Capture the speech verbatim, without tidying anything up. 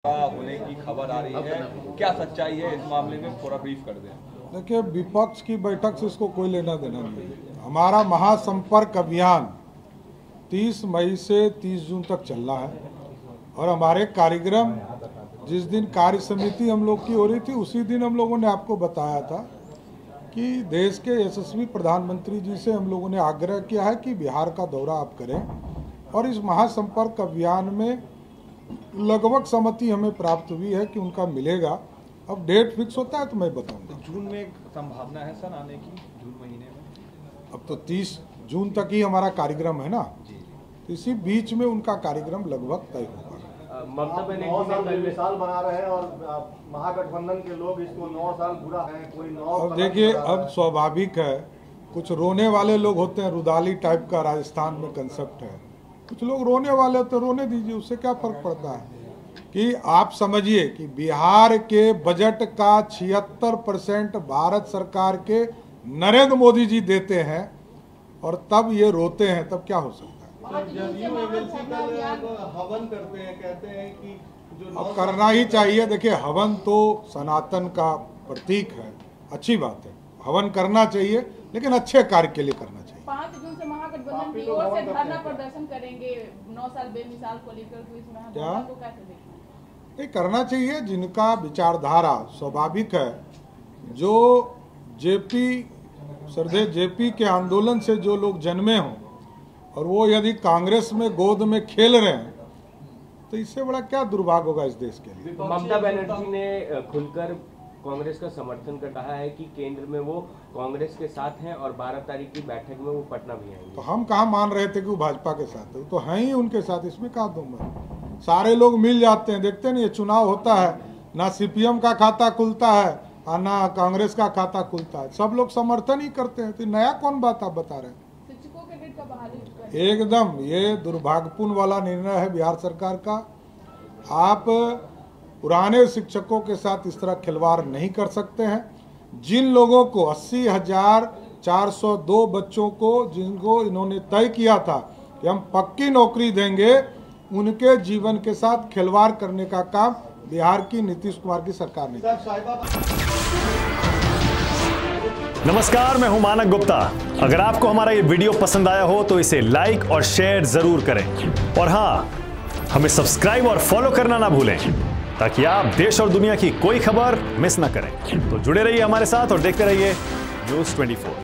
होने की खबर आ रही है, क्या सच्चाई है इस मामले में, थोड़ा ब्रीफ कर दें। देखिए, विपक्ष की बैठक से इसको कोई लेना देना नहीं है। हमारा महासंपर्क अभियान तीस मई से तीस जून तक चल रहा है और हमारे कार्यक्रम जिस दिन कार्य समिति हम लोग की हो रही थी उसी दिन हम लोगों ने आपको बताया था कि देश के यशस्वी प्रधानमंत्री जी से हम लोगों ने आग्रह किया है कि बिहार का दौरा आप करें और इस महासंपर्क अभियान में लगभग सहमति हमें प्राप्त हुई है कि उनका मिलेगा। अब डेट फिक्स होता है तो मैं बताऊंगा। तो जून में एक संभावना है सर आने की, जून महीने में। अब तो तीस जून तक ही हमारा कार्यक्रम है ना, तो इसी बीच में उनका कार्यक्रम लगभग तय होगा। ममता बनर्जी ने साल बना रहे हैं और महागठबंधन के लोग इसको नौ साल बुरा है, कोई नौ। अब देखिए, अब स्वाभाविक है, कुछ रोने वाले लोग होते हैं, रुदाली टाइप का राजस्थान में कंसेप्ट है, कुछ लोग रोने वाले तो रोने दीजिए, उससे क्या फर्क पड़ता है। कि आप समझिए कि बिहार के बजट का छिहत्तर परसेंट भारत सरकार के नरेंद्र मोदी जी देते हैं और तब ये रोते हैं, तब क्या हो सकता है। हवन करते हैं, कहते हैं कि जो अब करना ही चाहिए। देखिए, हवन तो सनातन का प्रतीक है, अच्छी बात है, हवन करना चाहिए, लेकिन अच्छे कार्य के लिए करना चाहिए। पाँच जून से महागठबंधन की ओर से धरना प्रदर्शन करेंगे नौ साल बेमिसाल को लेकर, तो इसमें क्या को कैसे देखना है? ये करना चाहिए। जिनका विचारधारा स्वाभाविक है, जो जेपी सरदे जेपी के आंदोलन से जो लोग जन्मे हों और वो यदि कांग्रेस में गोद में खेल रहे हैं तो इससे बड़ा क्या दुर्भाग्य होगा इस देश के लिए। ममता बनर्जी ने खुलकर कांग्रेस का समर्थन कर कहा है कि केंद्र में वो कांग्रेस के साथ हैं और बारह तारीख की बैठक में वो पटना भी आएंगे। तो हम कहाँ मान रहे थे कि वो भाजपा के साथ है, तो हैं ही उनके साथ, इसमें कहा दूं मैं। सारे लोग मिल जाते हैं, देखते नहीं, ये चुनाव होता है, ना सीपीएम का खाता खुलता है और ना कांग्रेस का खाता खुलता है, सब लोग समर्थन ही करते हैं। तो नया कौन बात आप बता रहे हैं। शिक्षकों के डेट का बहाली एकदम ये दुर्भाग्यपूर्ण वाला निर्णय है बिहार सरकार का। आप पुराने शिक्षकों के साथ इस तरह खिलवाड़ नहीं कर सकते हैं। जिन लोगों को अस्सी हजार चार सौ दो बच्चों को जिनको इन्होंने तय किया था कि हम पक्की नौकरी देंगे, उनके जीवन के साथ खिलवाड़ करने का काम बिहार की नीतीश कुमार की सरकार ने किया। नमस्कार, मैं हूं मानक गुप्ता। अगर आपको हमारा ये वीडियो पसंद आया हो तो इसे लाइक और शेयर जरूर करें और हाँ, हमें सब्सक्राइब और फॉलो करना ना भूलें ताकि आप देश और दुनिया की कोई खबर मिस ना करें। तो जुड़े रहिए हमारे साथ और देखते रहिए न्यूज़ चौबीस।